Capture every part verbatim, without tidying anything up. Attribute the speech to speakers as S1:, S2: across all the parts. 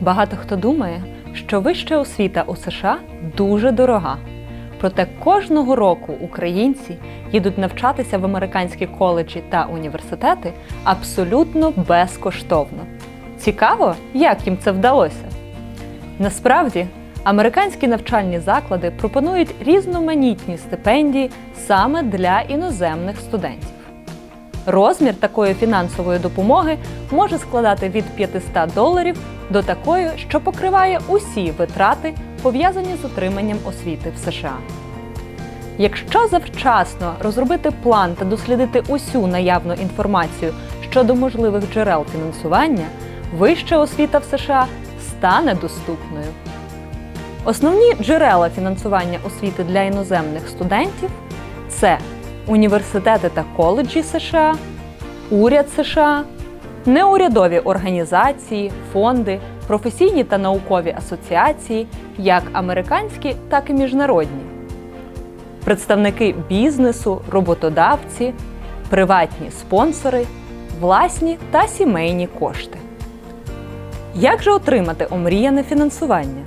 S1: Багато хто думає, що вища освіта у США дуже дорога. Проте кожного року українці їдуть навчатися в американські коледжі та університети абсолютно безкоштовно. Цікаво, як їм це вдалося? Насправді, американські навчальні заклади пропонують різноманітні стипендії саме для іноземних студентів. Розмір такої фінансової допомоги може складати від п'ятисот доларів до такої, що покриває усі витрати, пов'язані з отриманням освіти в США. Якщо завчасно розробити план та дослідити усю наявну інформацію щодо можливих джерел фінансування, вища освіта в США стане доступною. Основні джерела фінансування освіти для іноземних студентів – це університети та коледжі США, уряд США, неурядові організації, фонди, професійні та наукові асоціації, як американські, так і міжнародні, представники бізнесу, роботодавці, приватні спонсори, власні та сімейні кошти. Як же отримати омріяне фінансування?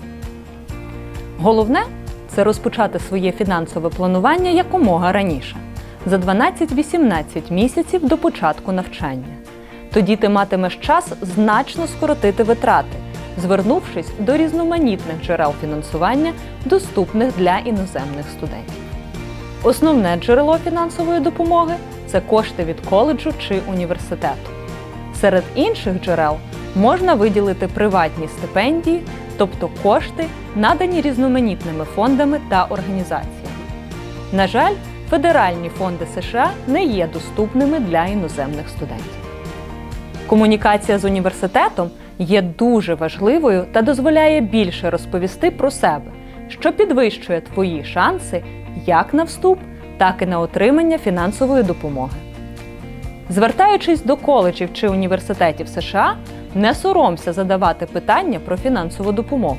S1: Головне – це розпочати своє фінансове планування якомога раніше, за дванадцять-вісімнадцять місяців до початку навчання. Тоді ти матимеш час значно скоротити витрати, звернувшись до різноманітних джерел фінансування, доступних для іноземних студентів. Основне джерело фінансової допомоги – це кошти від коледжу чи університету. Серед інших джерел можна виділити приватні стипендії, тобто кошти, надані різноманітними фондами та організаціями. На жаль, федеральні фонди США не є доступними для іноземних студентів. Комунікація з університетом є дуже важливою та дозволяє більше розповісти про себе, що підвищує твої шанси як на вступ, так і на отримання фінансової допомоги. Звертаючись до коледжів чи університетів США, не соромся задавати питання про фінансову допомогу.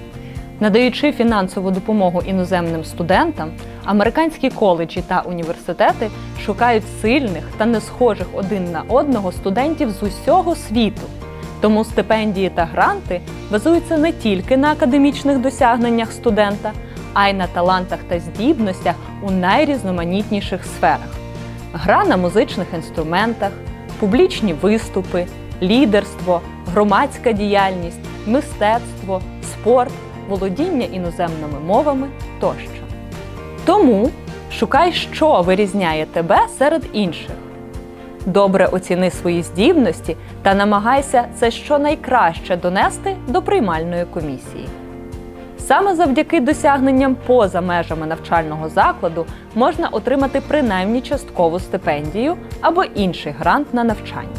S1: Надаючи фінансову допомогу іноземним студентам, американські коледжі та університети шукають сильних та не схожих один на одного студентів з усього світу. Тому стипендії та гранти базуються не тільки на академічних досягненнях студента, а й на талантах та здібностях у найрізноманітніших сферах. Гра на музичних інструментах, публічні виступи, лідерство, громадська діяльність, мистецтво, спорт, володіння іноземними мовами тощо. Тому шукай, що вирізняє тебе серед інших. Добре оціни свої здібності та намагайся це щонайкраще донести до приймальної комісії. Саме завдяки досягненням поза межами навчального закладу можна отримати принаймні часткову стипендію або інший грант на навчання.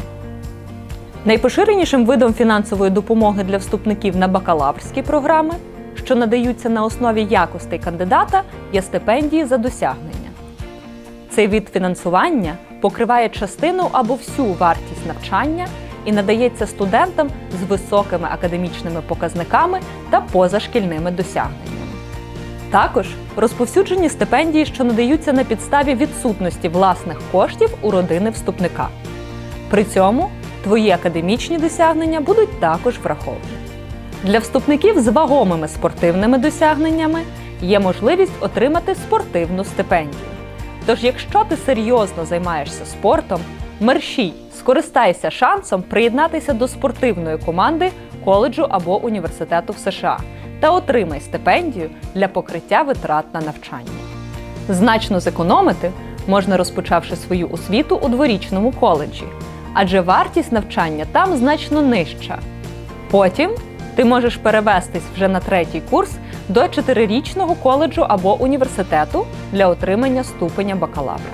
S1: Найпоширенішим видом фінансової допомоги для вступників на бакалаврські програми, що надаються на основі якостей кандидата, є стипендії за досягнення. Цей вид фінансування покриває частину або всю вартість навчання і надається студентам з високими академічними показниками та позашкільними досягненнями. Також розповсюджені стипендії, що надаються на підставі відсутності власних коштів у родини вступника. При цьому твої академічні досягнення будуть також враховані. Для вступників з вагомими спортивними досягненнями є можливість отримати спортивну стипендію. Тож, якщо ти серйозно займаєшся спортом, мерщій, скористайся шансом приєднатися до спортивної команди коледжу або університету в США та отримай стипендію для покриття витрат на навчання. Значно зекономити можна, розпочавши свою освіту у дворічному коледжі, адже вартість навчання там значно нижча. Потім ти можеш перевестись вже на третій курс до чотирирічного коледжу або університету для отримання ступеня бакалавра.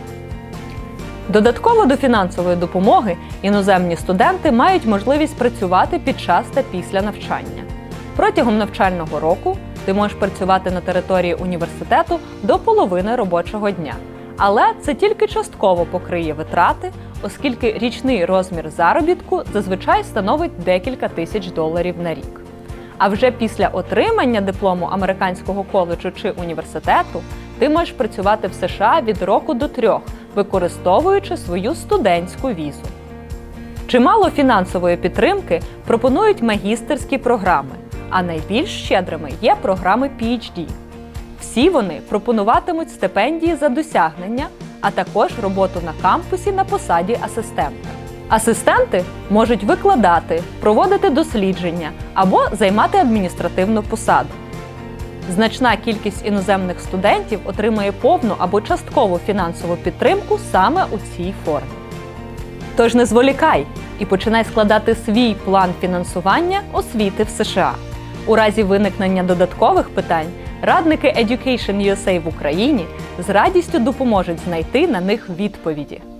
S1: Додатково до фінансової допомоги іноземні студенти мають можливість працювати під час та після навчання. Протягом навчального року ти можеш працювати на території університету до половини робочого дня. Але це тільки частково покриє витрати, оскільки річний розмір заробітку зазвичай становить декілька тисяч доларів на рік. А вже після отримання диплому американського коледжу чи університету ти можеш працювати в США від року до трьох, використовуючи свою студентську візу. Чи Чимало фінансової підтримки пропонують магістерські програми, а найбільш щедрими є програми пі ейч ді. Всі вони пропонуватимуть стипендії за досягнення, а також роботу на кампусі на посаді асистента. Асистенти можуть викладати, проводити дослідження або займати адміністративну посаду. Значна кількість іноземних студентів отримує повну або часткову фінансову підтримку саме у цій формі. Тож не зволікай і починай складати свій план фінансування освіти в США. У разі виникнення додаткових питань радники Education ю ес ей в Україні з радістю допоможуть знайти на них відповіді.